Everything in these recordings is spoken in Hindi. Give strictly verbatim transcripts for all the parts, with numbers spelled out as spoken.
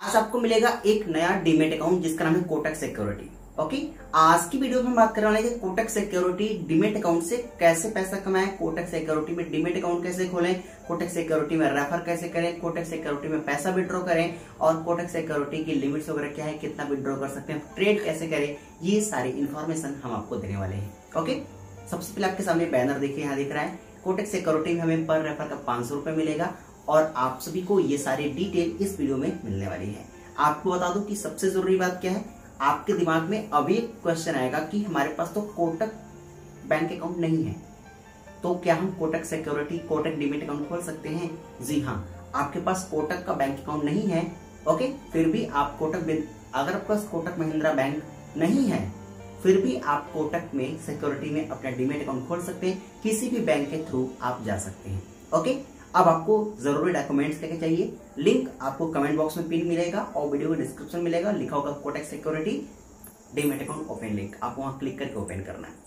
आज आपको मिलेगा एक नया डीमेट अकाउंट जिसका नाम है कोटक सिक्योरिटी। ओके, आज की वीडियो में हम बात करने वाले हैं कि कोटक सिक्योरिटी डीमेट अकाउंट से कैसे पैसा कमाएं, कोटक सिक्योरिटी में डीमेट अकाउंट कैसे खोलें, कोटक सिक्योरिटी में रेफर कैसे करें, कोटक सिक्योरिटी में पैसा विड्रॉ करें और कोटक सिक्योरिटी की लिमिट्स वगैरह क्या है, कितना विड्रॉ कर सकते हैं, ट्रेड कैसे करें, ये सारी इन्फॉर्मेशन हम आपको देने वाले हैं। ओके, सबसे पहले आपके सामने बैनर देखिए, यहाँ दिख रहा है कोटक सिक्योरिटी में हमें पर रेफर का पांच सौ रुपए मिलेगा और आप सभी को ये सारी डिटेल इस वीडियो में मिलने वाली है। आपको बता दूं कि सबसे जरूरी बात क्या है, आपके दिमाग में अभी एक क्वेश्चन आएगा कि हमारे पास तो कोटक बैंक अकाउंट नहीं है, तो क्या हम Kotak security Kotak demat account खोल सकते हैं? जी हाँ, आपके पास कोटक का बैंक अकाउंट नहीं है, ओके, फिर भी आप कोटक, अगर आपके पास कोटक महिंद्रा बैंक नहीं है फिर भी आप कोटक में सिक्योरिटी में अपना डीमेट अकाउंट खोल सकते हैं, किसी भी बैंक के थ्रू आप जा सकते हैं। ओके, अब आपको जरूरी डॉक्यूमेंट्स क्या चाहिए, लिंक आपको कमेंट बॉक्स में पिन मिलेगा और वीडियो के डिस्क्रिप्शन मिलेगा, लिखा होगा Kotak security demat account open link, आपको वहां क्लिक करके ओपन करना है।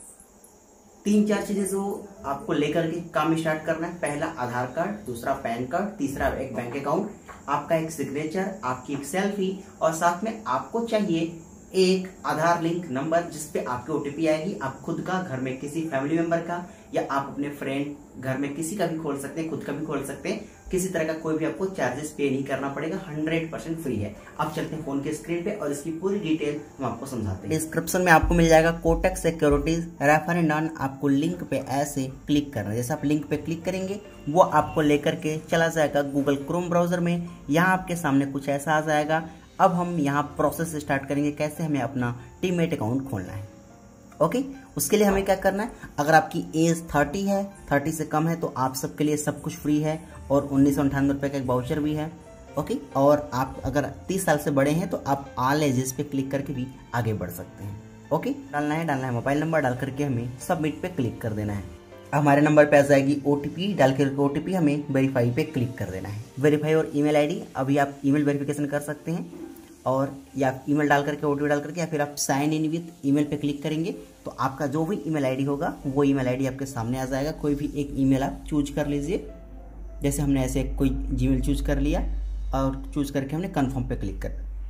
तीन चार चीजें जो आपको लेकर के काम स्टार्ट करना है, पहला आधार कार्ड, दूसरा पैन कार्ड, तीसरा एक बैंक अकाउंट, आपका एक सिग्नेचर, आपकी एक सेल्फी और साथ में आपको चाहिए एक आधार लिंक नंबर जिसपे आपकी ओटीपी आएगी। आप खुद का, घर में किसी फैमिली मेंबर का या आप अपने फ्रेंड घर में किसी का भी खोल सकते हैं, खुद का भी खोल सकते हैं, किसी तरह का कोई भी आपको चार्जेस पे नहीं करना पड़ेगा, हंड्रेड परसेंट फ्री है। अब चलते हैं फोन के स्क्रीन पे और इसकी पूरी डिटेल हम आपको समझाते हैं। डिस्क्रिप्शन में आपको मिल जाएगा Kotak securities refer and earn, आपको लिंक पे ऐसे क्लिक करना है। जैसे आप लिंक पे क्लिक करेंगे वो आपको लेकर के चला जाएगा गूगल क्रोम ब्राउजर में, यहाँ आपके सामने कुछ ऐसा आ जाएगा। अब हम यहाँ प्रोसेस स्टार्ट करेंगे कैसे हमें अपना डीमेट अकाउंट खोलना है। ओके, उसके लिए हमें क्या करना है, अगर आपकी एज तीस है, तीस से कम है तो आप सबके लिए सब कुछ फ्री है और उन्नीस सौ अंठानवे रुपये का एक वाउचर भी है। ओके, और आप अगर तीस साल से बड़े हैं तो आप ऑल एजेस पे क्लिक करके भी आगे बढ़ सकते हैं। ओके, डालना है डालना है मोबाइल नंबर डाल करके हमें सबमिट पे क्लिक कर देना है। हमारे नंबर पे आ जाएगी ओटीपी, डाल करके ओटीपी हमें वेरीफाई पे क्लिक कर देना है। वेरीफाई और ईमेल आईडी, अभी आप ईमेल वेरिफिकेशन कर सकते हैं और या ईमेल डाल करके ओटीपी डाल करके या फिर आप साइन इन विथ ईमेल पे क्लिक करेंगे तो आपका जो भी ईमेल आईडी होगा वो ईमेल आईडी आपके सामने आ जाएगा। कोई भी एक ईमेल आप चूज कर लीजिए, जैसे हमने ऐसे कोई जीमेल चूज कर लिया और चूज करके हमने कंफर्म पे क्लिक कर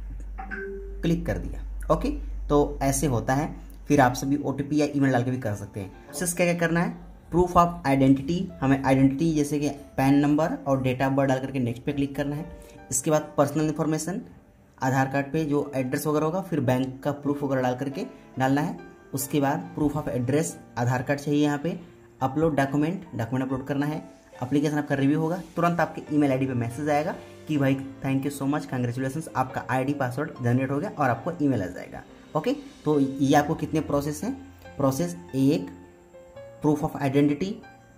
क्लिक कर दिया। ओके, तो ऐसे होता है। फिर आप सभी ओटीपी या ईमेल डाल के भी कर सकते हैं। प्रोसेस क्या क्या करना है, प्रूफ ऑफ आइडेंटिटी, हमें आइडेंटिटी जैसे कि पैन नंबर और डेट ऑफ बर्थ डाल करके नेक्स्ट पे क्लिक करना है। इसके बाद पर्सनल इन्फॉर्मेशन, आधार कार्ड पे जो एड्रेस वगैरह होगा, फिर बैंक का प्रूफ वगैरह डाल करके डालना है। उसके बाद proof of address, Aadhaar card चाहिए यहाँ पे। अपलोड डॉक्यूमेंट, डॉक्यूमेंट अपलोड करना है। एप्लीकेशन आपका रिव्यू होगा, तुरंत आपके ईमेल आईडी पे मैसेज आएगा कि भाई thank you so much, congratulations, आपका आईडी पासवर्ड जनरेट हो गया और आपको ईमेल आ जाएगा। ओके, तो ये आपको कितने प्रोसेस हैं, प्रोसेस एक, proof of identity,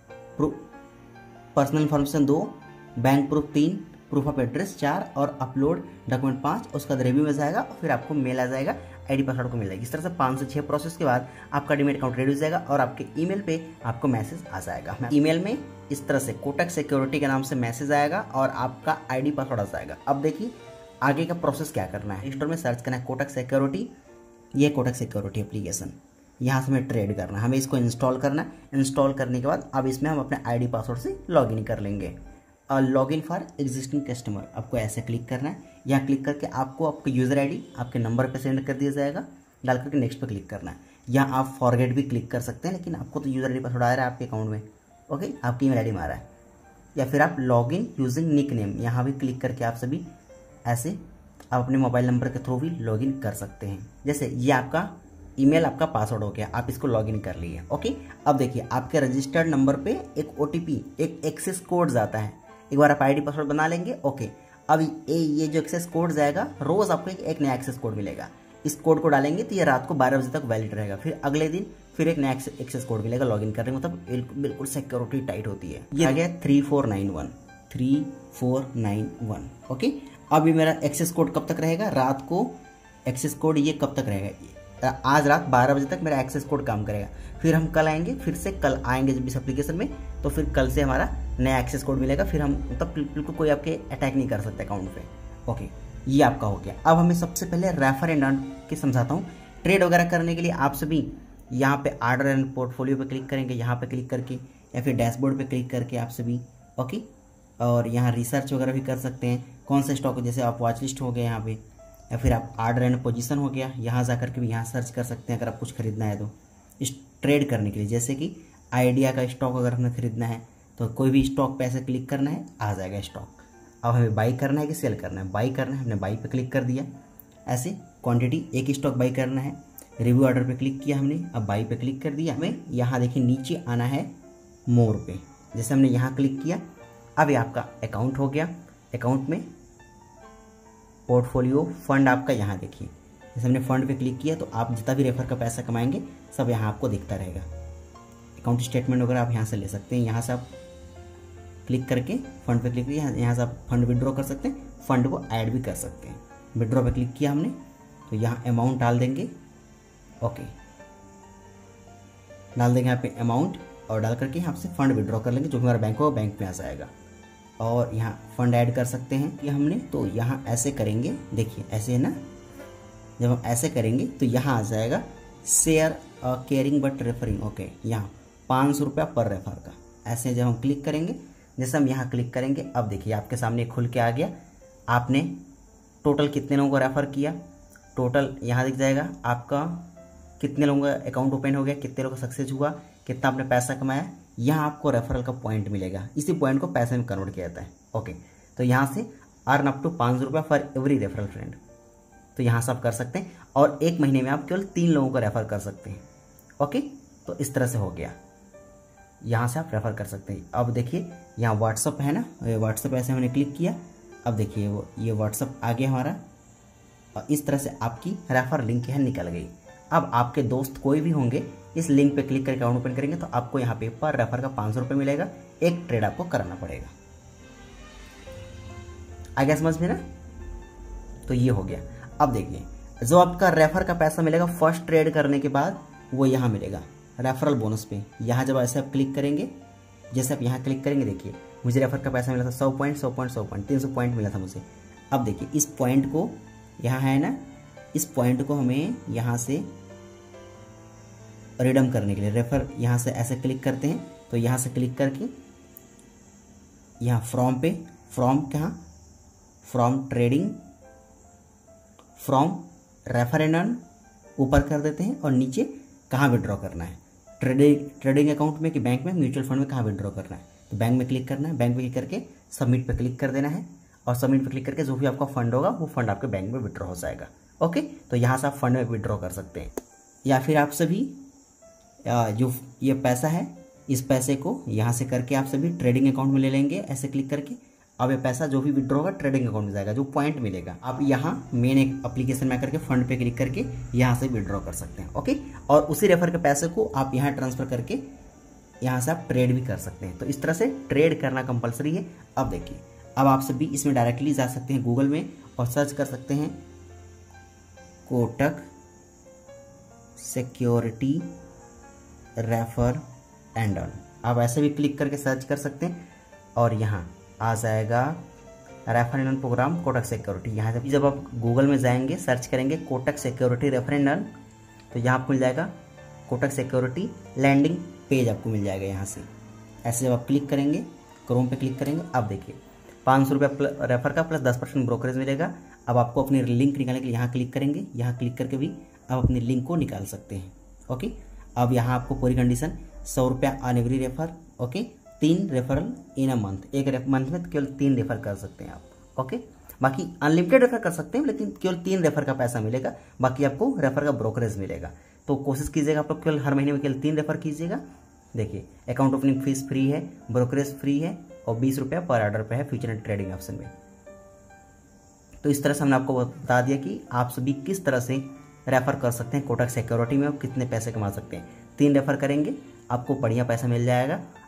personal information दो, बैंक प्रूफ तीन, प्रूफ ऑफ एड्रेस चार और अपलोड डॉक्यूमेंट पाँच, उसका रिव्यू में जाएगा और फिर आपको मेल आ जाएगा, आईडी पासवर्ड को मिल जाएगी। इस तरह से पाँच से छः प्रोसेस के बाद आपका डीमेट अकाउंट रेडी हो जाएगा और आपके ईमेल पे आपको मैसेज आ जाएगा। ईमेल में इस तरह से कोटक सिक्योरिटी के नाम से मैसेज आएगा और आपका आईडी पासवर्ड आ जाएगा। अब देखिए आगे का प्रोसेस क्या करना है, स्टोर में सर्च करना है कोटक सिक्योरिटी, ये कोटक सिक्योरिटी एप्लीकेशन, यहाँ से हमें ट्रेड करना है, हमें इसको इंस्टॉल करना है। इंस्टॉल करने के बाद अब इसमें हम अपने आईडी पासवर्ड से लॉग इन कर लेंगे। और log in for existing customer, आपको ऐसे क्लिक करना है। यहाँ क्लिक करके आपको आपका यूजर आईडी आपके नंबर पे सेंड कर दिया जाएगा, डाल करके नेक्स्ट पे क्लिक करना है। यहाँ आप फॉरगेट भी क्लिक कर सकते हैं, लेकिन आपको तो यूजर आईडी पासवर्ड आ रहा है आपके अकाउंट में। ओके, आपकी ईमेल आईडी में आ रहा है। या फिर आप log in using nickname, यहाँ भी क्लिक करके आप सभी ऐसे आप अपने मोबाइल नंबर के थ्रू भी लॉग इन कर सकते हैं। जैसे ये आपका ईमेल आपका पासवर्ड हो गया, आप इसको लॉगिन कर लिए। ओके, अब देखिए आपके रजिस्टर्ड नंबर पे एक ओटीपी, एक एक्सेस कोड जाता है। एक बार आप आईडी पासवर्ड बना लेंगे। ओके, अब ये ये जो एक्सेस कोड जाएगा, रोज आपको एक, एक नया एक्सेस कोड मिलेगा। इस कोड को डालेंगे तो ये रात को बारह बजे तक वैलिड रहेगा। फिर अगले दिन फिर एक नया एक्सेस कोड मिलेगा लॉगिन करने में, मतलब बिल्कुल सिक्योरिटी टाइट होती है। ये आ गया three four nine one three four nine one. Okay, अब ये मेरा एक्सेस कोड कब तक रहेगा, रात को एक्सेस कोड ये कब तक रहेगा, आज रात बारह बजे तक मेरा एक्सेस कोड काम करेगा। फिर हम कल आएंगे, फिर से कल आएंगे जब इस एप्लीकेशन में, तो फिर कल से हमारा नया एक्सेस कोड मिलेगा। फिर हम मतलब बिल्कुल कोई आपके अटैक नहीं कर सकते अकाउंट पे। ओके, ये आपका हो गया। अब हमें सबसे पहले रेफर एंड अर्न की समझाता हूँ। ट्रेड वगैरह करने के लिए आप सभी यहाँ पे ऑर्डर एंड पोर्टफोलियो पे क्लिक करेंगे, यहाँ पे क्लिक करके या फिर डैशबोर्ड पे क्लिक करके आप सभी। ओके, और यहाँ रिसर्च वगैरह भी कर सकते हैं। कौन सा स्टॉक, जैसे आप वॉच लिस्ट हो गया यहाँ पे, या फिर आप आर्डर एंड पोजीशन हो गया, यहाँ जा करके भी यहाँ सर्च कर सकते हैं अगर आप कुछ खरीदना है तो इस ट्रेड करने के लिए। जैसे कि आइडिया का स्टॉक अगर हमें खरीदना है तो कोई भी स्टॉक पे ऐसे क्लिक करना है, आ जाएगा स्टॉक। अब हमें बाई करना है कि सेल करना है, बाई करना है, हमने बाई पे क्लिक कर दिया। ऐसे क्वांटिटी एक स्टॉक बाई करना है, रिव्यू ऑर्डर पे क्लिक किया हमने, अब बाई पे क्लिक कर दिया। हमें यहाँ देखिए नीचे आना है मोर पे, जैसे हमने यहाँ क्लिक किया, अब ये आपका अकाउंट हो गया। अकाउंट में पोर्टफोलियो फंड आपका यहाँ देखिए, जैसे हमने फंड पे क्लिक किया तो आप जितना भी रेफर का पैसा कमाएंगे सब यहाँ आपको दिखता रहेगा। अकाउंट स्टेटमेंट वगैरह आप यहाँ से ले सकते हैं, यहाँ से आप क्लिक करके फंड पे क्लिक किया, यहाँ से आप फंड विड्रॉ कर सकते हैं, फंड को ऐड भी कर सकते हैं। विड्रॉ पे क्लिक किया हमने तो यहाँ अमाउंट डाल देंगे, ओके डाल देंगे यहाँ पे अमाउंट, और डाल करके यहाँ से फंड विड्रॉ कर लेंगे, जो हमारा बैंक होगा बैंक में आ जाएगा। और यहाँ फंड ऐड कर सकते हैं कि हमने, तो यहाँ ऐसे करेंगे, देखिए ऐसे है ना, जब हम ऐसे करेंगे तो यहाँ आ जाएगा share caring but referring, okay यहाँ पाँच सौ रुपया पर रेफर का। ऐसे जब हम क्लिक करेंगे, जैसे हम यहाँ क्लिक करेंगे, अब देखिए आपके सामने खुल के आ गया, आपने टोटल कितने लोगों को रेफर किया, टोटल यहाँ दिख जाएगा आपका कितने लोगों का अकाउंट ओपन हो गया, कितने लोगों का सक्सेस हुआ, कितना आपने पैसा कमाया। यहाँ आपको रेफरल का पॉइंट मिलेगा, इसी पॉइंट को पैसे में कन्वर्ट किया जाता है, ओके। तो यहाँ से अर्न अप टू पाँच सौ रुपया फॉर एवरी रेफरल फ्रेंड, तो यहाँ से आप कर सकते हैं। और एक महीने में आप केवल तीन लोगों को रेफर कर सकते हैं, ओके। तो इस तरह से हो गया, यहाँ से आप रेफर कर सकते हैं। अब देखिए यहाँ व्हाट्सअप है ना, व्हाट्सअप ऐसे हमने क्लिक किया, अब देखिए वो ये व्हाट्सअप आ गया हमारा, और इस तरह से आपकी रेफर लिंक यहाँ निकल गई। अब आपके दोस्त कोई भी होंगे, इस लिंक पे क्लिक करके अकाउंट ओपन करेंगे तो आपको यहाँ पे पर रेफर का पाँच सौ रुपये मिलेगा, एक ट्रेड आपको कराना पड़ेगा। आ गया समझ में ना? तो ये हो गया। अब देखिए जो आपका रेफर का पैसा मिलेगा फर्स्ट ट्रेड करने के बाद, वो यहाँ मिलेगा रेफरल बोनस पे। यहाँ जब ऐसे आप क्लिक करेंगे, जैसे आप यहाँ क्लिक करेंगे, देखिए मुझे रेफर का पैसा मिला था सौ पॉइंट सौ पॉइंट सौ पॉइंट तीन सौ पॉइंट मिला था मुझे। अब देखिए इस पॉइंट को यहाँ है ना, इस पॉइंट को हमें यहाँ से रिडम करने के लिए रेफर यहाँ से ऐसे क्लिक करते हैं, तो यहाँ से क्लिक करके यहाँ फ्रॉम पे, फ्रॉम कहाँ, from trading, from refer and earn ऊपर कर देते हैं, और नीचे कहाँ विड्रॉ करना है, ट्रेडिंग ट्रेडिंग अकाउंट में कि बैंक में, म्यूचुअल फंड में कहाँ विड्रॉ करना है, तो बैंक में क्लिक करना है। बैंक में क्लिक करके सबमिट पे क्लिक कर देना है, और सबमिट पे क्लिक करके जो भी आपका फंड होगा वो फंड आपके बैंक में विड्रॉ हो जाएगा, ओके। तो यहाँ से आप फंड में विड्रॉ कर सकते हैं। या फिर आप सभी जो ये पैसा है, इस पैसे को यहाँ से करके आप सभी ट्रेडिंग अकाउंट में ले लेंगे, ऐसे क्लिक करके। अब ये पैसा जो भी विड्रॉ होगा ट्रेडिंग अकाउंट में जाएगा, जो पॉइंट मिलेगा आप यहाँ मेन एक एप्लीकेशन में करके फंड पे क्लिक करके यहाँ से विड्रॉ कर सकते हैं, ओके। और उसी रेफर के पैसे को आप यहाँ ट्रांसफर करके यहाँ से आप ट्रेड भी कर सकते हैं। तो इस तरह से ट्रेड करना कंपलसरी है। अब देखिए, अब आप सभी इसमें डायरेक्टली जा सकते हैं गूगल में और सर्च कर सकते हैं Kotak security refer and earn. आप ऐसे भी क्लिक करके सर्च कर सकते हैं, और यहाँ आ जाएगा refer and earn program Kotak security. यहाँ से जब आप गूगल में जाएंगे, सर्च करेंगे Kotak security refer and earn, तो यहाँ आपको मिल जाएगा कोटक सिक्योरिटी लैंडिंग पेज, आपको मिल जाएगा यहाँ से। ऐसे जब आप क्लिक करेंगे, क्रोम पे क्लिक करेंगे, अब देखिए पाँच सौ रुपया रेफर का प्लस दस परसेंट ब्रोकरेज मिलेगा। अब आपको अपनी लिंक निकालने के लिए यहाँ क्लिक करेंगे, यहाँ क्लिक करके भी आप अपनी लिंक को निकाल सकते हैं, ओके। अब यहाँ आपको पूरी कंडीशन सौ रुपया ऑन एवरी रेफर, ओके। तीन रेफरल इन अ मंथ, एक मंथ में केवल तीन रेफर कर सकते हैं आप, ओके। बाकी अनलिमिटेड रेफर कर सकते हैं, लेकिन केवल तीन रेफर का पैसा मिलेगा, बाकी आपको रेफर का ब्रोकरेज मिलेगा। तो कोशिश कीजिएगा आप लोग केवल हर महीने में केवल तीन रेफर कीजिएगा। देखिए अकाउंट ओपनिंग फीस फ्री है, ब्रोकरेज फ्री है, और बीस रुपया पर ऑर्डर पे है फ्यूचर एंड ट्रेडिंग ऑप्शन में। तो इस तरह से हमने आपको बता दिया कि आप सभी किस तरह से रेफर कर सकते हैं कोटक सिक्योरिटी में, और कितने पैसे कमा सकते हैं। तीन रेफर करेंगे आपको बढ़िया पैसा मिल जाएगा।